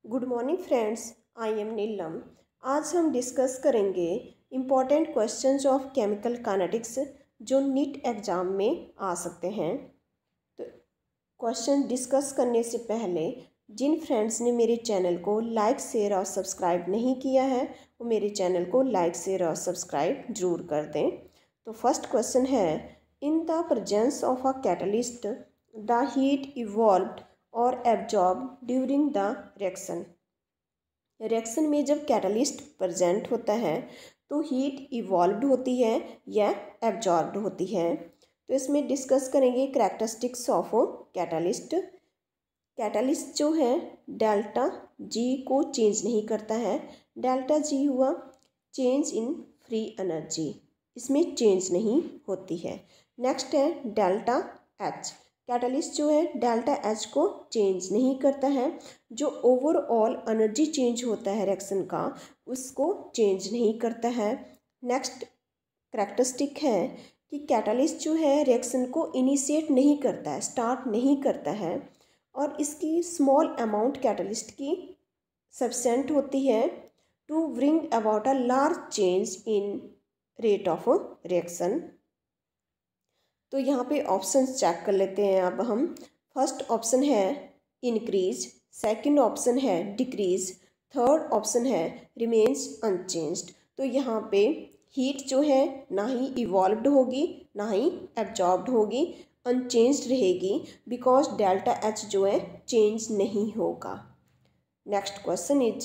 Good morning friends, I am Neelam. आज हम discuss करेंगे important questions of chemical kinetics जो नीट एग्ज़ाम में आ सकते हैं। तो क्वेश्चन डिस्कस करने से पहले जिन फ्रेंड्स ने मेरे चैनल को लाइक शेयर और सब्सक्राइब नहीं किया है वो मेरे चैनल को लाइक शेयर और सब्सक्राइब जरूर कर दें। तो फर्स्ट क्वेश्चन है, in the presence of a catalyst the heat evolved और absorb during the reaction. Reaction में जब कैटलिस्ट प्रेजेंट होता है तो हीट इवॉल्व्ड होती है या एब्जॉर्ब्ड होती है। तो इसमें डिस्कस करेंगे कैरेक्टरिस्टिक्स ऑफ कैटलिस्ट। कैटलिस्ट जो है डेल्टा जी को चेंज नहीं करता है। डेल्टा जी हुआ चेंज इन फ्री एनर्जी, इसमें चेंज नहीं होती है। नेक्स्ट है डेल्टा एच। कैटलिस्ट जो है डेल्टा एच को चेंज नहीं करता है। जो ओवरऑल एनर्जी चेंज होता है रिएक्शन का उसको चेंज नहीं करता है। नेक्स्ट करैक्टरिस्टिक है कि कैटलिस्ट जो है रिएक्शन को इनिशिएट नहीं करता है, स्टार्ट नहीं करता है और इसकी स्मॉल अमाउंट कैटलिस्ट की सफिशिएंट होती है to bring about a large change in rate of reaction. तो यहाँ पे ऑप्शंस चेक कर लेते हैं अब हम। फर्स्ट ऑप्शन है इंक्रीज, सेकंड ऑप्शन है डिक्रीज, थर्ड ऑप्शन है रिमेन्स अनचेंज्ड। तो यहाँ पे हीट जो है ना ही इवॉल्व्ड होगी ना ही एब्जॉर्ब्ड होगी, अनचेंज्ड रहेगी बिकॉज डेल्टा एच जो है चेंज नहीं होगा। Next question is,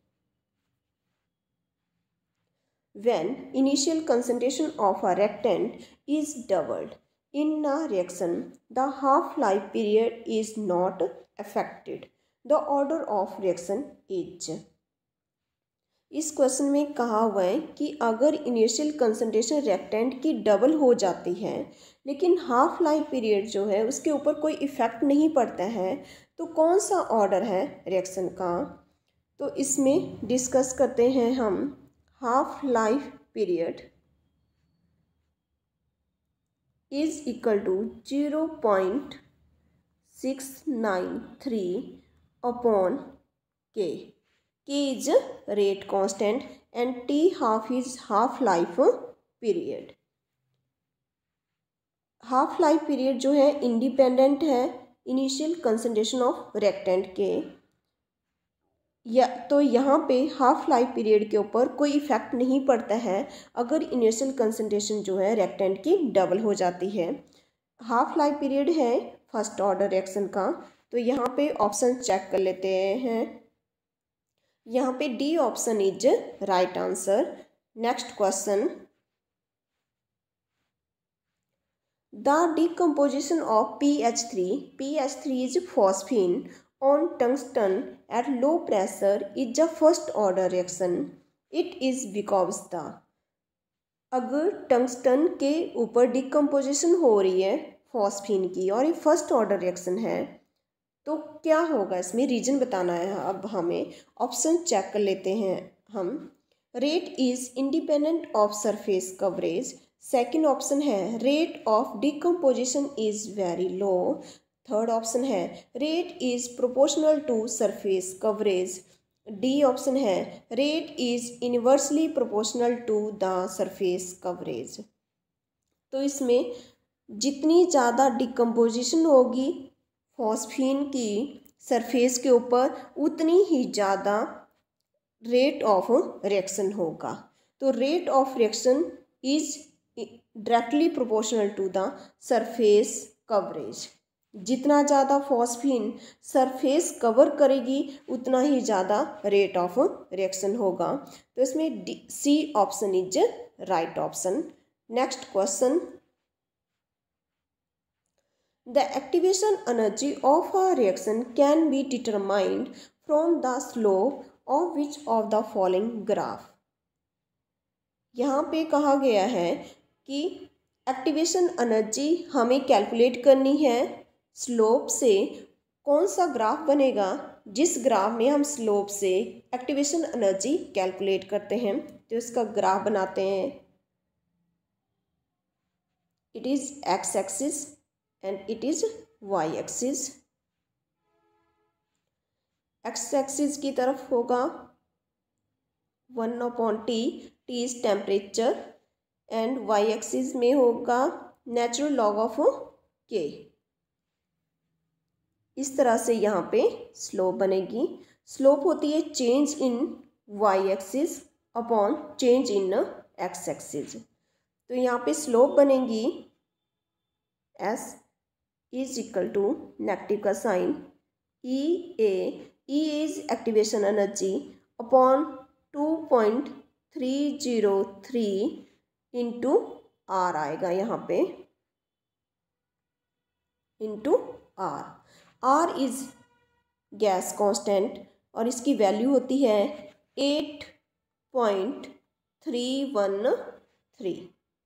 when initial concentration of a reactant is doubled in a reaction, the half-life period is not affected. The order of reaction is। इस question में कहा हुआ है कि अगर इनिशियल कंसंट्रेशन रिएक्टेंट की डबल हो जाती है लेकिन हाफ लाइफ पीरियड जो है उसके ऊपर कोई इफ़ेक्ट नहीं पड़ता है तो कौन सा ऑर्डर है रिएक्शन का। तो इसमें डिस्कस करते हैं हम। Half life period is equal to 0.693 upon K. K is rate constant and T half is half life period. Half life period जो है इंडिपेंडेंट है इनिशियल कंसंट्रेशन ऑफ रिएक्टेंट के, या तो यहाँ पे हाफ लाइफ पीरियड के ऊपर कोई इफेक्ट नहीं पड़ता है अगर इनिशियल कंसंट्रेशन जो है रिएक्टेंट की डबल हो जाती है। हाफ लाइफ पीरियड है फर्स्ट ऑर्डर रिएक्शन का। तो यहाँ पे ऑप्शन चेक कर लेते हैं। यहाँ पे D option is right answer. Next question, the decomposition of PH3 is phosphine on tungsten at low pressure is a first order reaction. It is because the, अगर टंगस्टन के ऊपर डिकम्पोजिशन हो रही है फॉस्फीन की और ये फर्स्ट ऑर्डर रिएक्शन है तो क्या होगा, इसमें रीजन बताना है। अब हमें ऑप्शन चेक कर लेते हैं हम। Rate is independent of surface coverage. Second option है rate of decomposition is very low. Third option है rate is proportional to surface coverage. D option है rate is inversely proportional to the surface coverage. तो इसमें जितनी ज़्यादा decomposition होगी phosphine की surface के ऊपर उतनी ही ज़्यादा रेट ऑफ रिएक्शन होगा। तो rate of reaction is directly proportional to the surface coverage. जितना ज़्यादा फॉस्फीन सरफेस कवर करेगी उतना ही ज़्यादा रेट ऑफ रिएक्शन होगा। तो इसमें C option is right option. Next question, the activation energy of a reaction can be determined from the slope of which of the following graph. यहाँ पे कहा गया है कि एक्टिवेशन एनर्जी हमें कैलकुलेट करनी है स्लोप से। कौन सा ग्राफ बनेगा जिस ग्राफ में हम स्लोप से एक्टिवेशन एनर्जी कैलकुलेट करते हैं। तो इसका ग्राफ बनाते हैं। It is X axis and it is Y axis. X axis की तरफ होगा 1/T, T is temperature, and Y axis में होगा नेचुरल लॉग ऑफ K। इस तरह से यहाँ पे स्लोप बनेगी। स्लोप होती है change in Y axis upon change in X axis. तो यहाँ पे स्लोप बनेगी S is equal to negative का sign E is activation energy upon 2.303 into R आएगा यहाँ पे, into R is gas constant और इसकी वैल्यू होती है 8.313।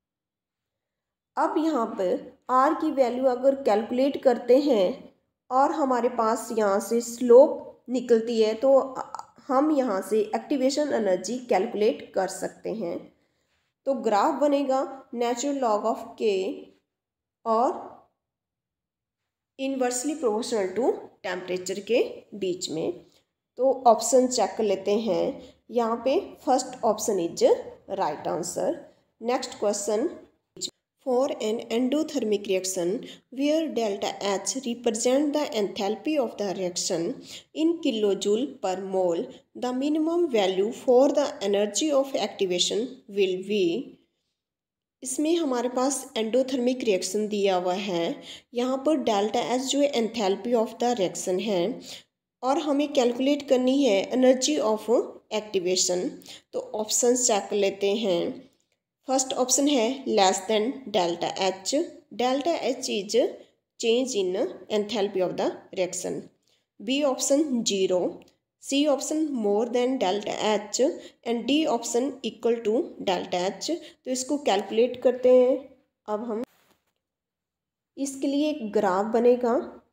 अब यहाँ पर R की वैल्यू अगर कैलकुलेट करते हैं और हमारे पास यहाँ से स्लोप निकलती है तो हम यहाँ से एक्टिवेशन एनर्जी कैलकुलेट कर सकते हैं। तो ग्राफ बनेगा नेचुरल लॉग ऑफ K और इन्वर्सली प्रोपोर्शनल टू टेम्परेचर के बीच में। तो ऑप्शन चेक कर लेते हैं। यहाँ पे first option is right answer. Next question, for an endothermic reaction where delta H represent the enthalpy of the reaction in kilojoule per mole, the minimum value for the energy of activation will be। इसमें हमारे पास endothermic reaction दिया हुआ है। यहाँ पर delta H जो enthalpy of the reaction है और हमें कैलकुलेट करनी है एनर्जी ऑफ एक्टिवेशन। तो ऑप्शन चेक कर लेते हैं। फर्स्ट ऑप्शन है less than delta H. Delta H is change in enthalpy of the reaction. B option 0, C option more than delta H and D option equal to delta H. तो इसको calculate करते हैं। अब हम इसके लिए एक ग्राफ बनेगा।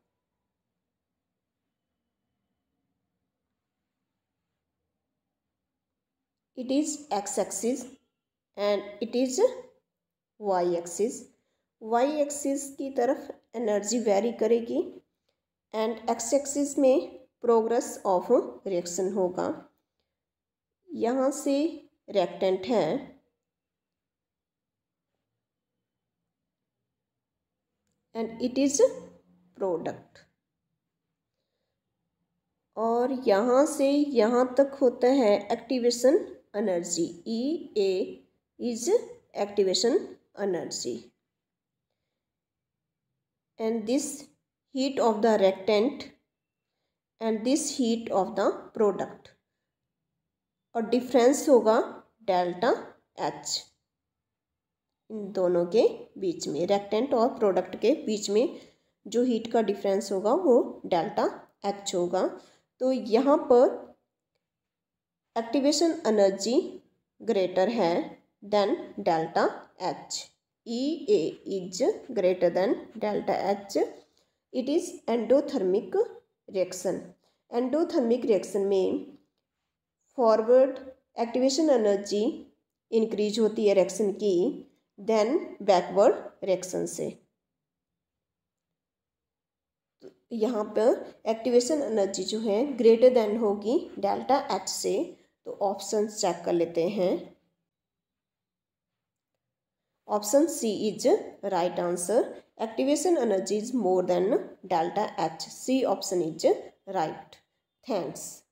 It is X axis and it is Y axis. Y axis की तरफ एनर्जी वेरी करेगी एंड एक्स एक्सिस में प्रोग्रेस ऑफ रिएक्शन होगा। यहाँ से रिएक्टेंट है एंड इट इज प्रोडक्ट, और यहाँ से यहाँ तक होता है activation energy. E is activation energy and this heat of the reactant and this heat of the product, और डिफरेंस होगा डेल्टा H इन दोनों के बीच में। रिएक्टेंट और प्रोडक्ट के बीच में जो हीट का डिफरेंस होगा वो डेल्टा H होगा। तो यहाँ पर एक्टिवेशन एनर्जी ग्रेटर है than delta H। EA is greater than delta H. It is endothermic reaction. Endothermic reaction में फॉरवर्ड एक्टिवेशन एनर्जी इंक्रीज होती है रिएक्शन की देन बैकवर्ड रिएक्शन से। यहाँ पर एक्टिवेशन एनर्जी जो है ग्रेटर देन होगी डेल्टा H से। तो ऑप्शन चेक कर लेते हैं। Option C is right answer. Activation energy is more than delta H। C option is right. Thanks.